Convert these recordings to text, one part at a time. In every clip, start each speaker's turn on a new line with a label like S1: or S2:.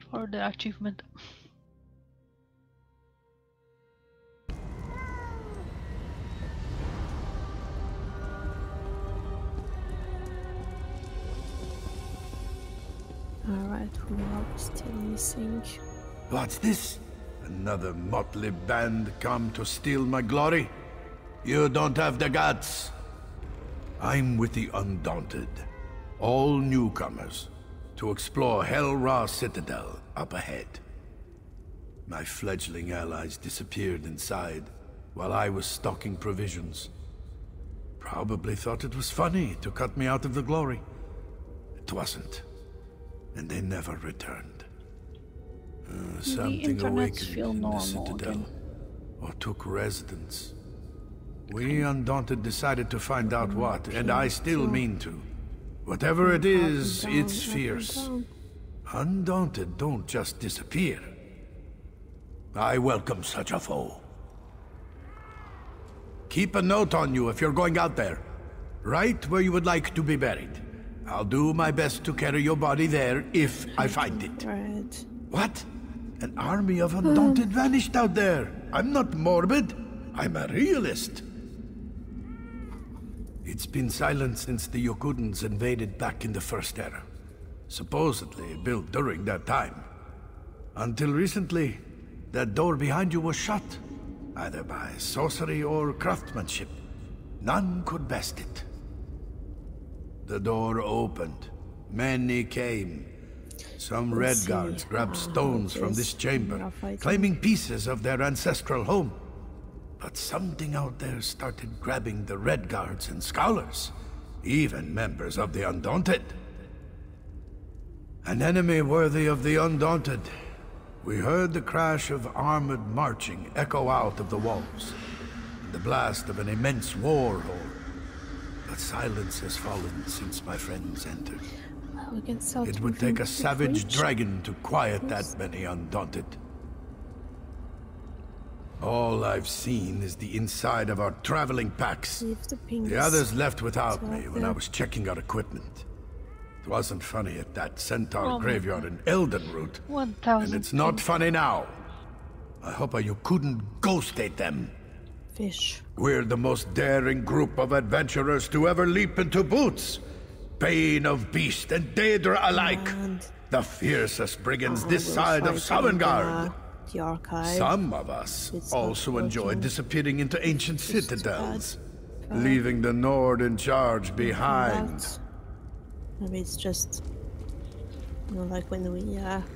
S1: for the achievement.
S2: Alright, who are we still missing?
S3: What's this? Another motley band come to steal my glory? You don't have the guts. I'm with the Undaunted, all newcomers, to explore Hel Ra Citadel up ahead. My fledgling allies disappeared inside while I was stocking provisions. Probably thought it was funny to cut me out of the glory. It wasn't, and they never returned. Something awakened in the Citadel, or took residence. We Undaunted decided to find out what, and I still mean to. Whatever it is, it's fierce. Undaunted don't just disappear. I welcome such a foe. Keep a note on you if you're going out there. Right where you would like to be buried. I'll do my best to carry your body there if I find it.
S2: Right.
S3: What? An army of Undaunted vanished out there. I'm not morbid. I'm a realist. It's been silent since the Yokudans invaded back in the First Era. Supposedly built during that time. Until recently, that door behind you was shut. Either by sorcery or craftsmanship. None could best it. The door opened. Many came. Some Red Guards grabbed stones from this chamber, claiming pieces of their ancestral home. But something out there started grabbing the Red Guards and Scholars, even members of the Undaunted. An enemy worthy of the Undaunted. We heard the crash of armored marching echo out of the walls, and the blast of an immense war horn. But silence has fallen since my friends entered. It would take a savage dragon to quiet that many Undaunted. All I've seen is the inside of our traveling packs. The others left without me when I was checking our equipment. It wasn't funny at that Centaur graveyard in Eldenroot, and it's not funny now. I hope you couldn't ghostate them.
S2: Fish.
S3: We're the most daring group of adventurers to ever leap into boots. Bane of Beast and Daedra alike. The fiercest brigands this side of Sovngarde.
S2: The archive.
S3: Some of us also enjoy disappearing into ancient citadels, leaving the Nord in charge behind.
S2: Maybe it's just, you know, like when we,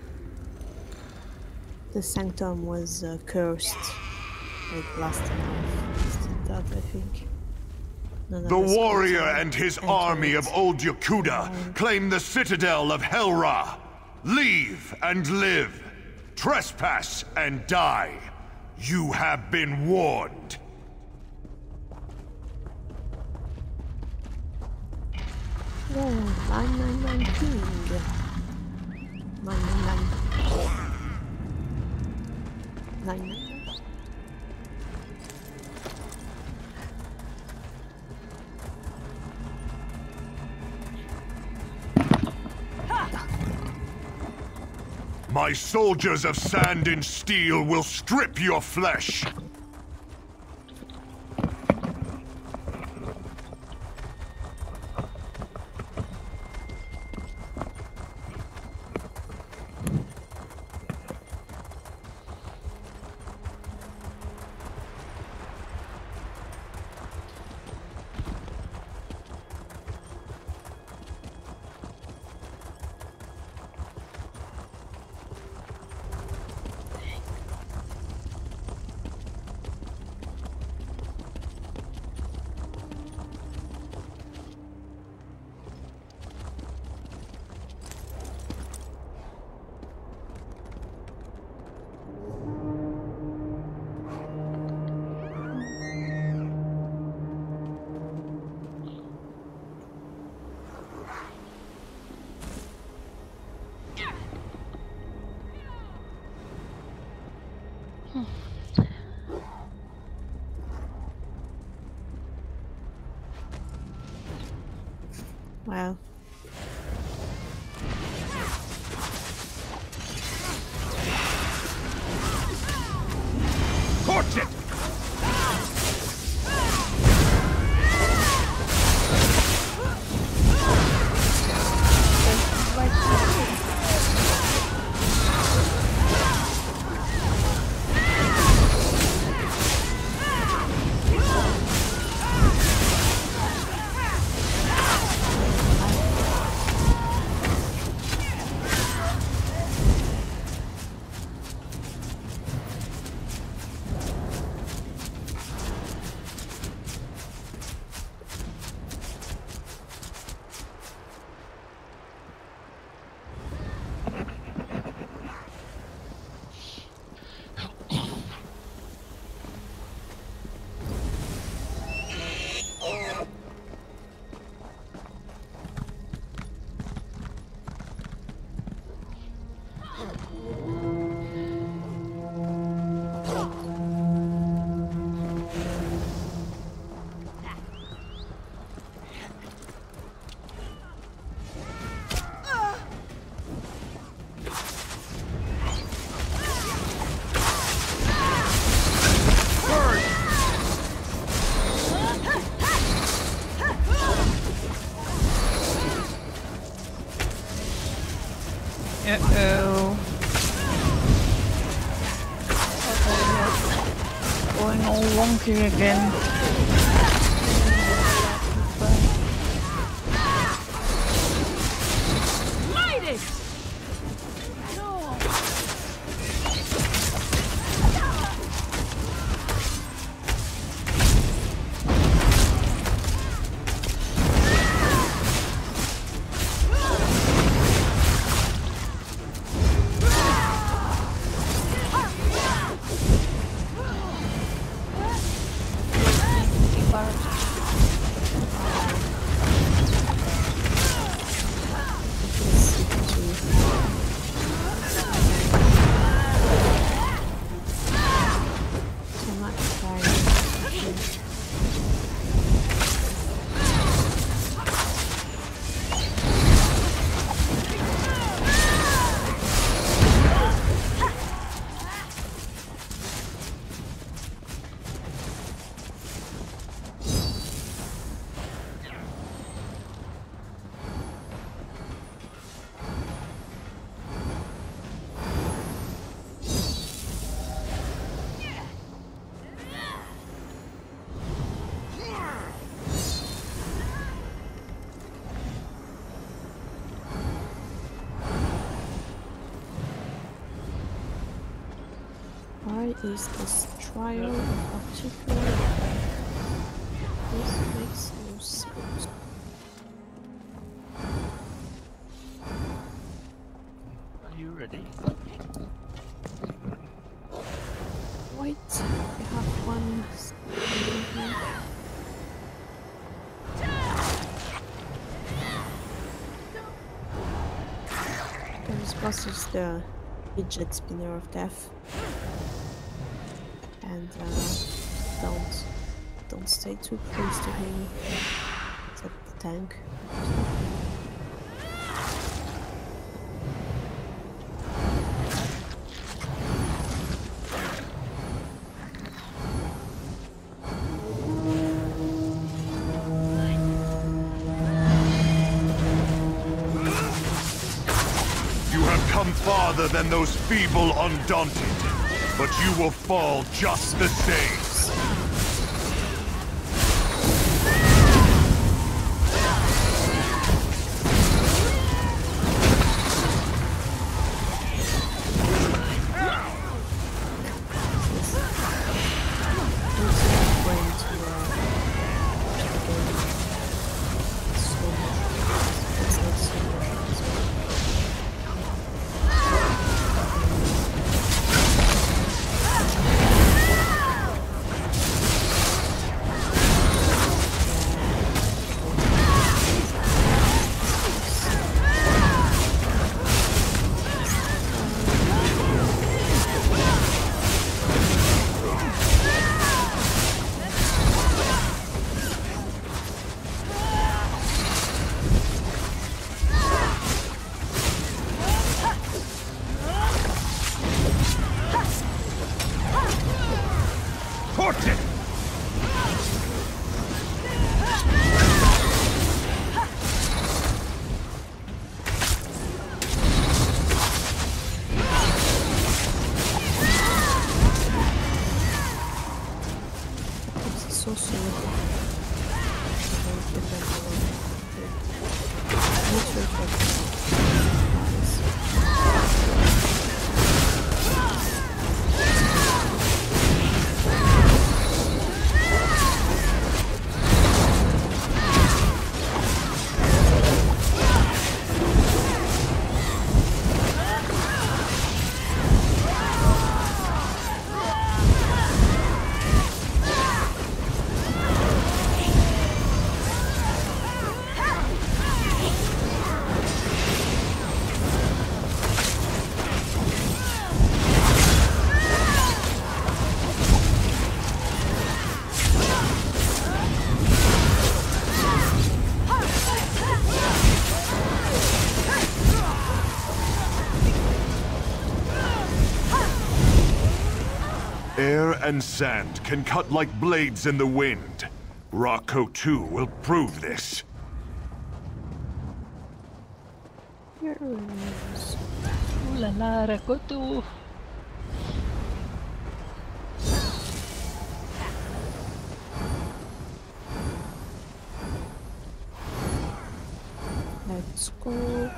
S2: the Sanctum was cursed, like last time, I think.
S4: The warrior and his army of Old Yokuda claim the citadel of Hel Ra. Leave and live. Trespass and die. You have been warned.
S2: Oh, 999 king. 999. 999.
S4: My soldiers of sand and steel will strip your flesh.
S2: Wow.
S4: Watch it!
S1: Uh-oh. Going all wonky again.
S5: Light it! No!
S2: Why is this trial of particular? This makes no sense.
S6: Are you ready?
S2: Wait, we have one. This boss is the fidget spinner of death. And don't stay too close to him. It's at the tank.
S4: You have come farther than those feeble Undaunted, but you will fall just the same. Air and sand can cut like blades in the wind. Rako 2 will prove this.
S2: Heroes.
S6: Ooh la la, Rakotu.
S2: Let's go.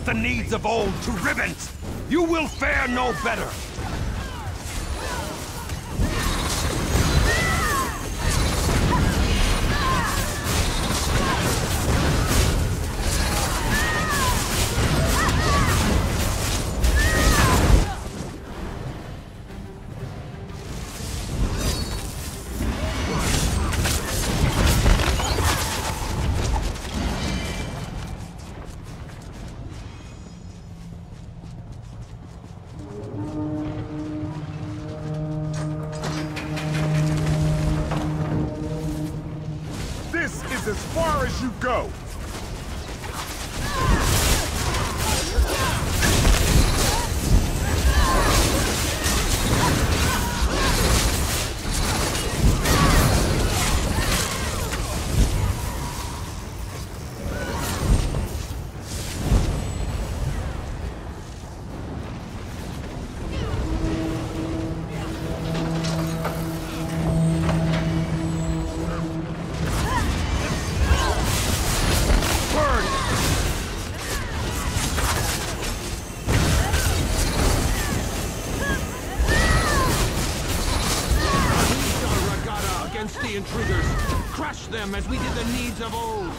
S7: the needs of old to ribbons! You will fare no better!
S4: As far as you go!
S7: The intruders, crush them as we did the needs of old.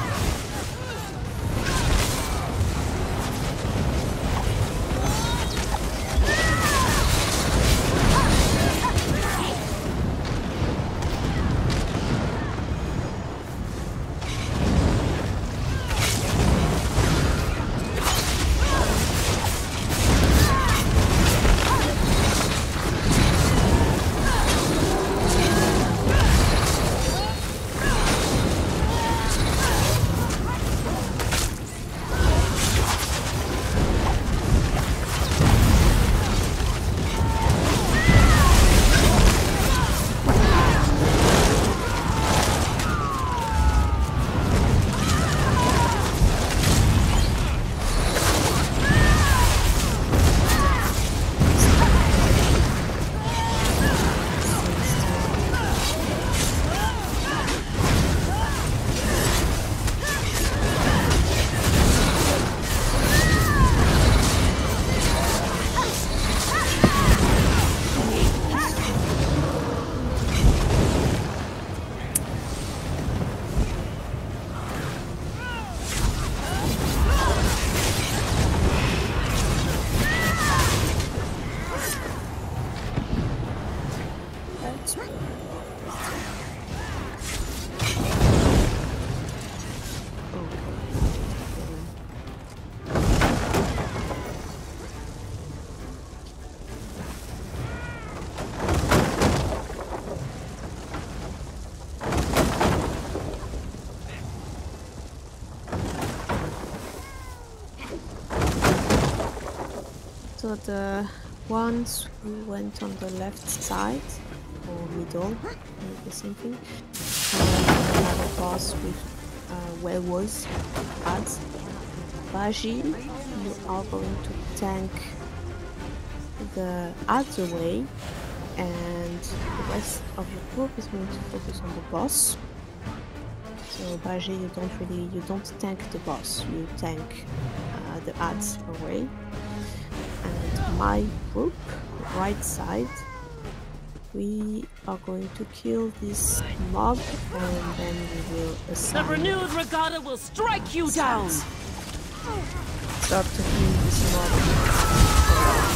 S2: So the ones who went on the left side, or middle, the same thing. Another boss with werewolves, ads. Baji, you are going to tank the ads away, and the rest of the group is going to focus on the boss. So Baji, you don't tank the boss, you tank the ads away. And my group, right side, we are going to kill this mob, and then we will assign.
S5: The renewed regatta will strike you down.
S2: Start to kill this mob.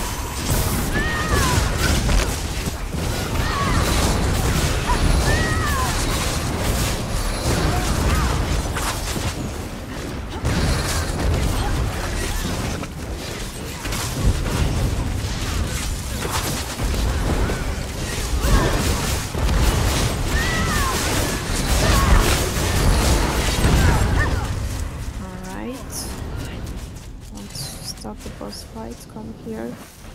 S2: The boss fight, come here.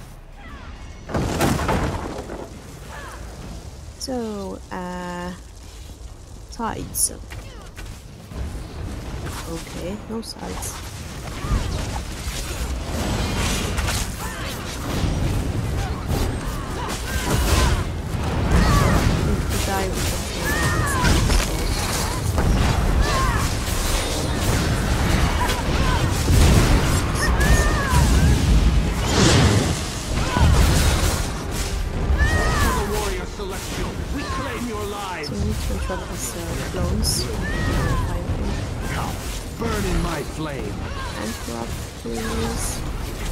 S2: So, sides. Okay, no sides. If we die, we can kill them.
S7: my flame.
S2: Interrupt, please.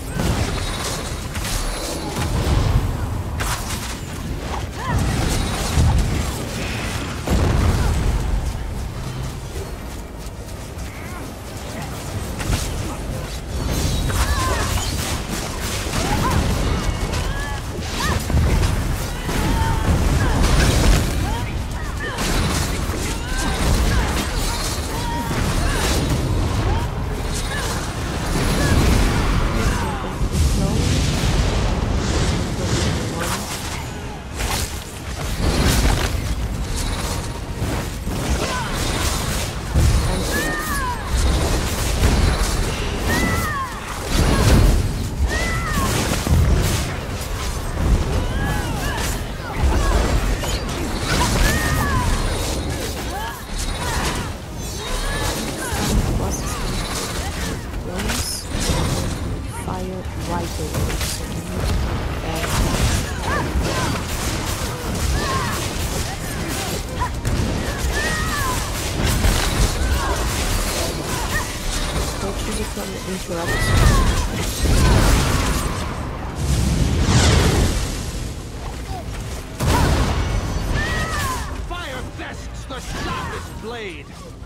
S7: Fire bests the sharpest blade.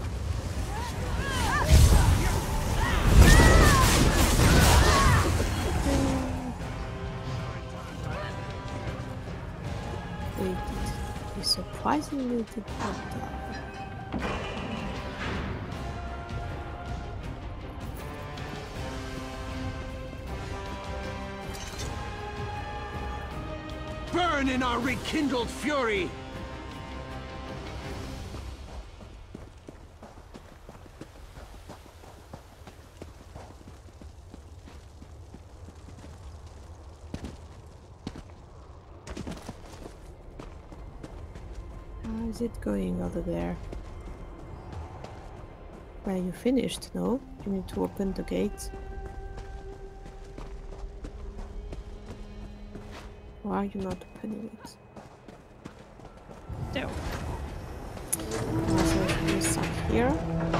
S2: He surprisingly did not die.
S7: Burn in our rekindled fury!
S2: How is it going over there? Well, you finished, no? You need to open the gate. Why are you not opening it?
S1: No.
S2: Also, you stuck here.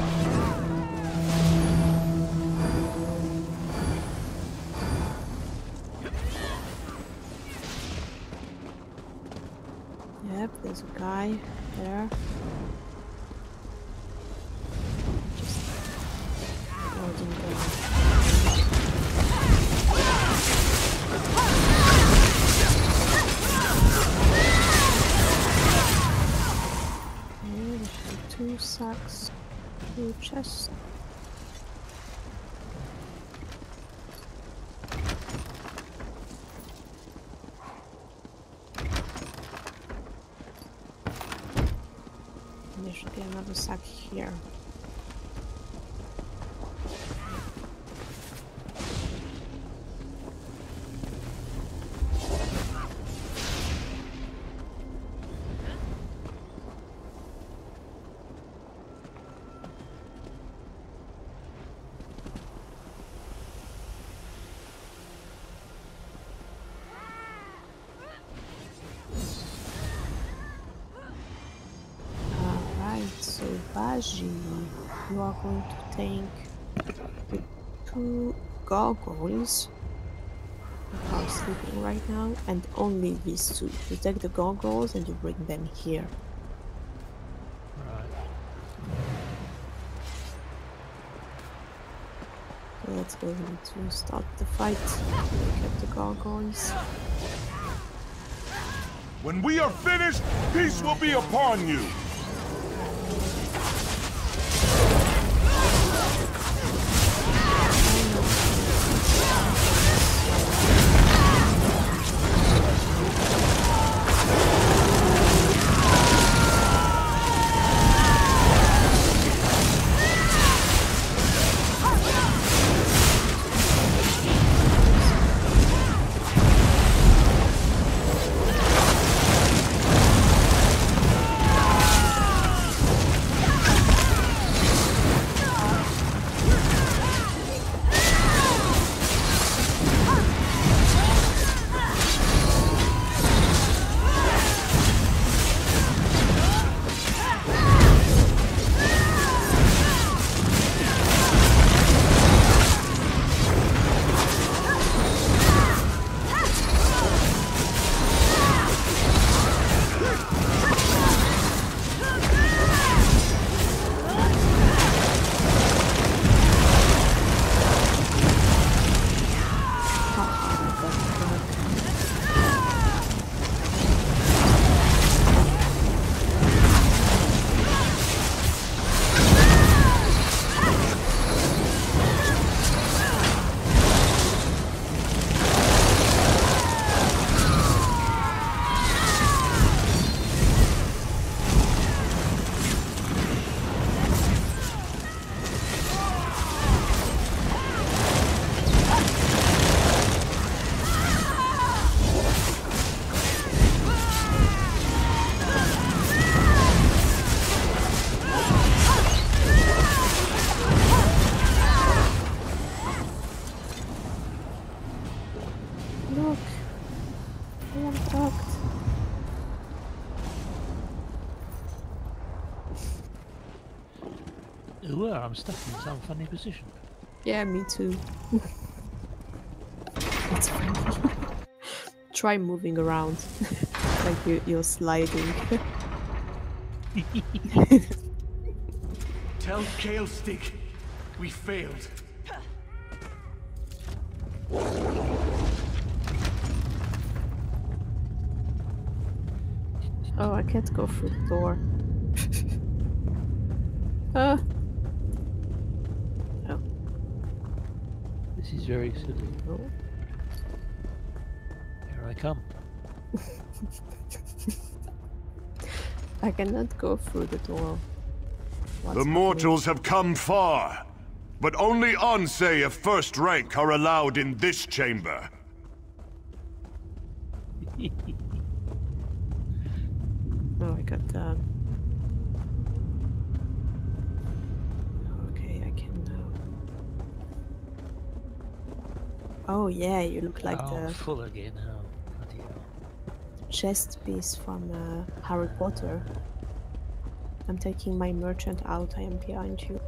S2: Yep, there's a guy there. Just loading the... Two sacks, two chests. And there should be another sack here. So Baji, you are going to take the two gargoyles that are sleeping right now, and only these two. You take the gargoyles and you bring them here.
S6: Right.
S2: So let's go to start the fight. Wake up the gargoyles.
S4: When we are finished, peace will be upon you!
S2: Look, I am trapped.
S6: Ooh, I'm stuck in some funny position.
S2: Yeah, me too. It's funny. Try moving around, like you're sliding.
S3: Tell Kalestick we failed.
S2: Oh, I can't go through the door. Ah. Oh.
S6: This is very silly.
S2: No.
S6: Here I come.
S2: I cannot go through the door. What's
S4: The mortals have come far, but only Ansei of first rank are allowed in this chamber.
S2: Oh, I got that. Okay, I can now. Oh yeah, you look like
S6: oh,
S2: the
S6: full again. Oh, bloody hell.
S2: chest piece from Harry Potter. I'm taking my merchant out. I am behind you.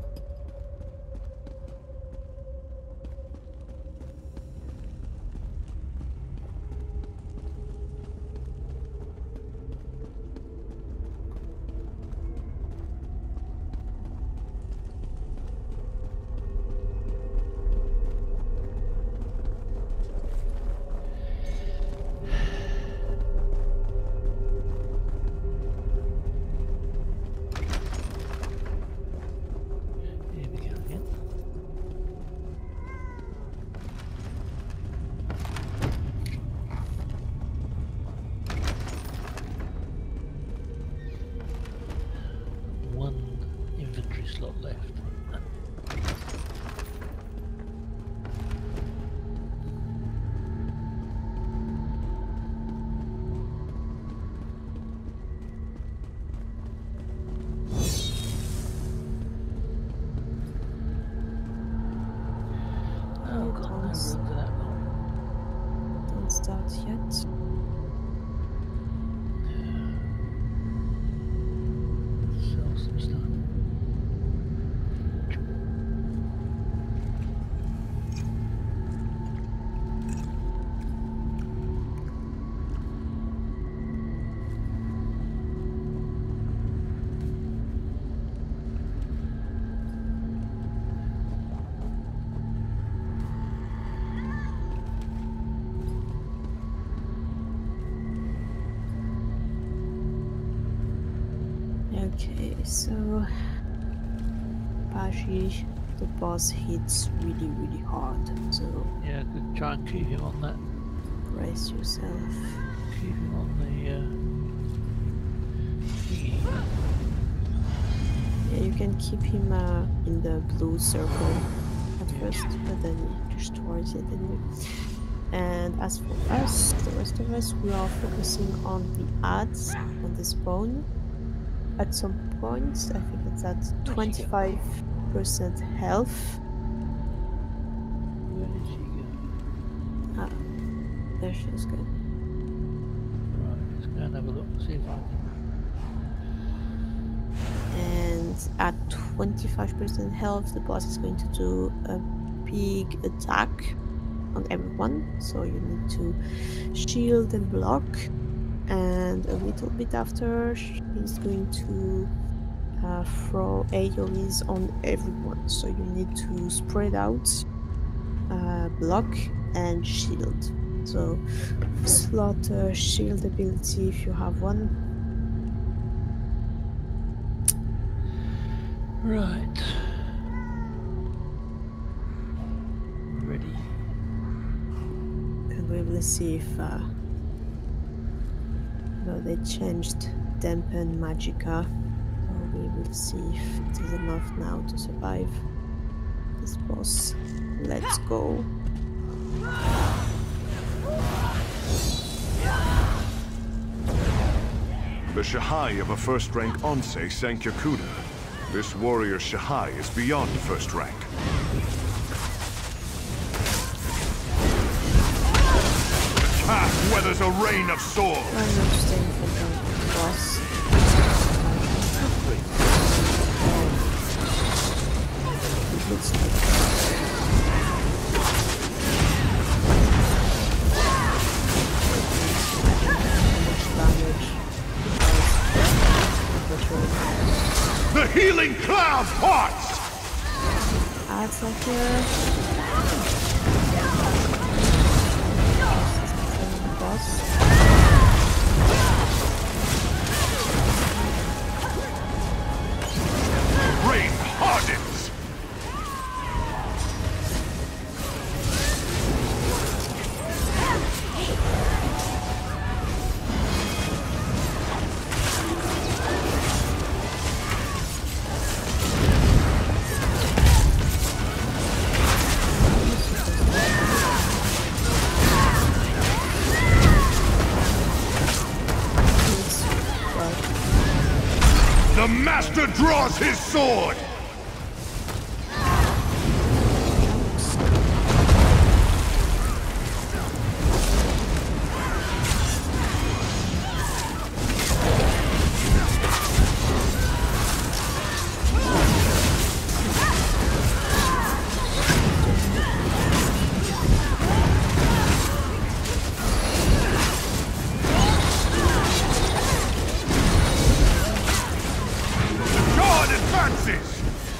S6: Here we go again. One inventory slot left. Oh god, no room for that long.
S2: Don't start yet.
S6: Sell some stuff.
S2: Okay, so Baji, the boss hits really hard. So
S6: Yeah, I could try and keep him on that.
S2: brace yourself.
S6: Keep him on the thingy.
S2: Yeah, you can keep him in the blue circle at first, but then he destroys it anyway. And as for us, the rest of us, we are focusing on the ads on the spawn. At some points, I think it's at 25% health.
S6: Where did she go?
S2: Ah, there she's good.
S6: Right, let's go and have a look and see if I can.
S2: And at 25% health, the boss is going to do a big attack on everyone. So you need to shield and block. And a little bit after, he's going to throw AoEs on everyone. So you need to spread out, block, and shield. So slot shield ability if you have one.
S6: Right. Ready.
S2: And we will see if no, they changed Dampen Magicka. So we will see if it is enough now to survive this boss. Let's go.
S4: The Shahai of a first-rank Ansei sank Yakuda. This warrior Shahai is beyond first rank. path weathers a rain of swords.
S2: I'm not staying for the boss. It looks
S4: The healing cloud parts!
S2: ads are here. Boss.
S4: Rain hardens! The master draws his sword! God advances!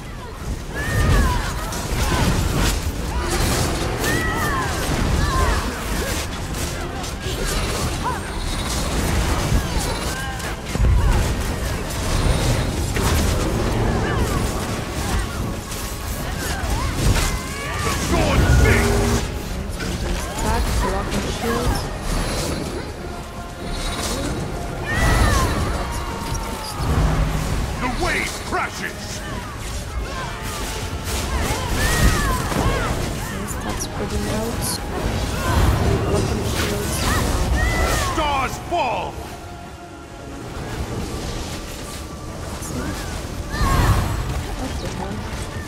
S4: The sword sings!
S2: Attack, block and shield.
S4: The wave crashes!
S2: Yes, that's pretty out. Block and shield.
S4: Stars fall!
S2: What the hell?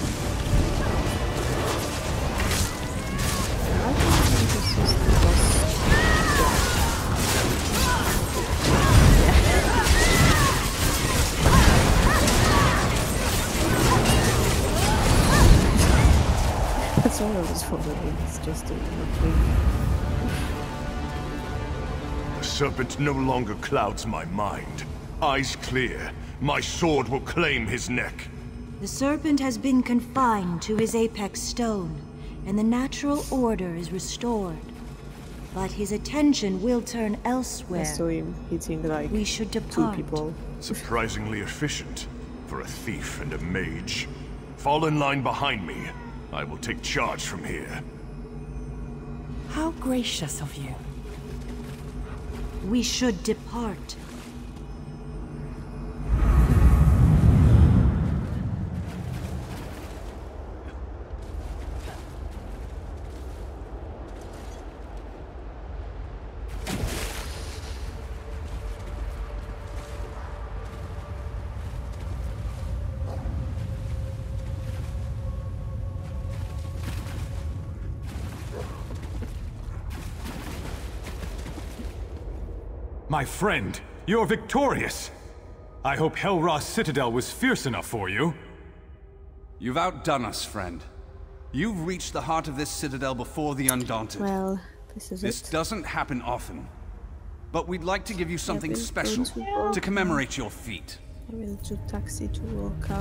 S2: I don't think this is the boss. That's all I was following. It's just a thing.
S4: The serpent no longer clouds my mind. Eyes clear, my sword will claim his neck.
S8: The serpent has been confined to his apex stone, and the natural order is restored. But his attention will turn
S2: I
S8: elsewhere.
S2: saw him hitting like
S8: We should
S2: 2
S8: depart.
S2: people.
S4: Surprisingly efficient for a thief and a mage. Fall in line behind me. I will take charge from here.
S5: How gracious of you.
S8: We should depart.
S9: My friend, you're victorious! I hope Helra's citadel was fierce enough for you.
S10: You've outdone us, friend. You've reached the heart of this citadel before the Undaunted.
S2: Well, this is
S10: This
S2: it.
S10: doesn't happen often. But we'd like to give you something
S2: we're
S10: special
S2: going to walk.
S10: to commemorate your feat.
S2: I will do taxi to Walker.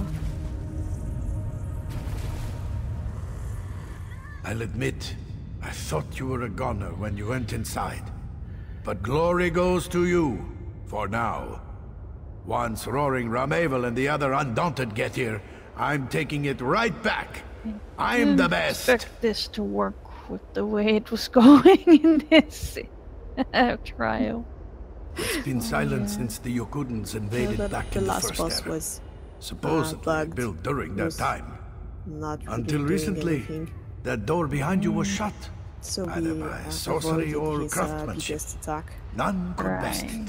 S3: I'll admit, I thought you were a goner when you went inside. But glory goes to you, for now. Once Roaring Rameval and the other Undaunted get here, I'm taking it right back. I'm the best!
S1: Expect this to work with the way it was going in this trial.
S3: It's been silent since the Yokudans invaded back
S2: the
S3: in the
S2: last
S3: First
S2: boss
S3: Era.
S2: was
S3: Supposedly
S2: bugged.
S3: built during that
S2: Was
S3: time.
S2: not really
S3: Until
S2: doing
S3: recently,
S2: anything.
S3: that door behind you was shut.
S2: So
S3: either
S2: we
S3: by sorcery
S2: avoided
S3: or
S2: his
S3: craftsmanship.
S2: biggest attack.
S3: None could best
S1: Right.
S3: it.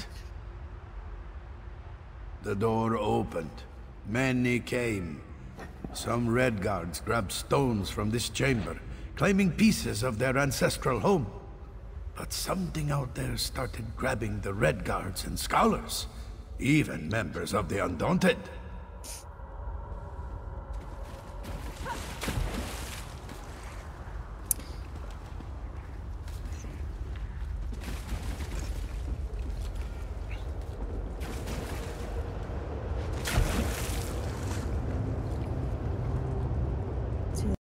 S3: The door opened. Many came. Some Red Guards grabbed stones from this chamber, claiming pieces of their ancestral home. But something out there started grabbing the Red Guards and Scholars, even members of the Undaunted.